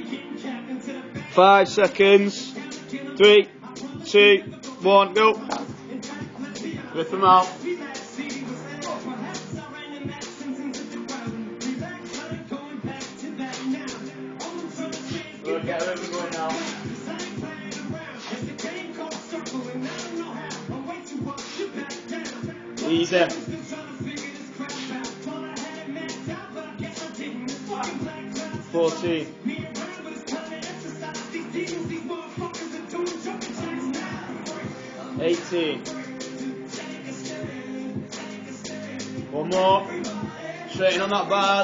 5 seconds. 3, 2, 1, go. Lift them out. We'll get everything going now. Easy. 14. 18. One more. Straighten on that bar.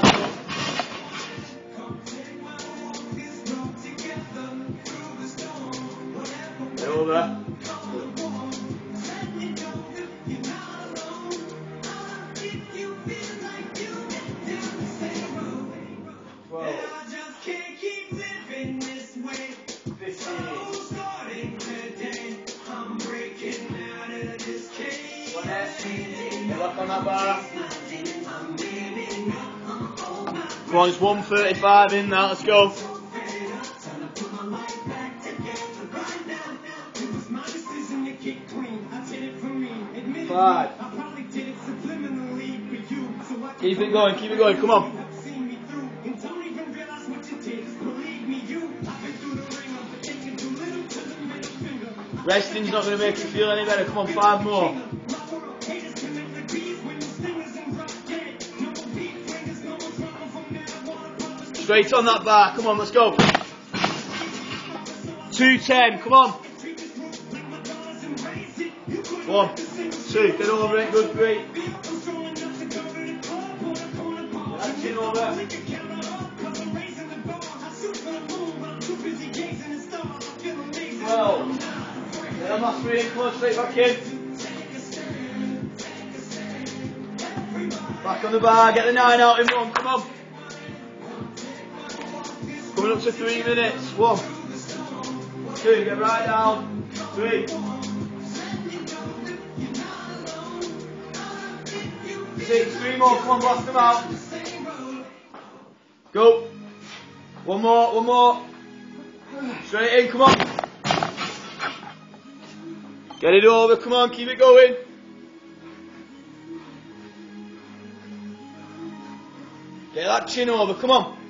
Get over. 12. 15. Get back on that bar. Come on, it's 1:35 in now, let's go. 5. Keep it going, come on. Resting's not going to make you feel any better, come on, 5 more. Straight on that bar, come on, let's go. 2:10, come on. 1, 2, get over it, good, 3. Get that chin over. 12. Get on that 3, come on, straight back in. Back on the bar, get the 9 out in 1, come on. Coming up to 3 minutes. 1, 2, get right down. 3. 6, 3 more, come on, blast them out. Go. One more. Straight in, come on. Get it over, come on, keep it going. Get that chin over, come on.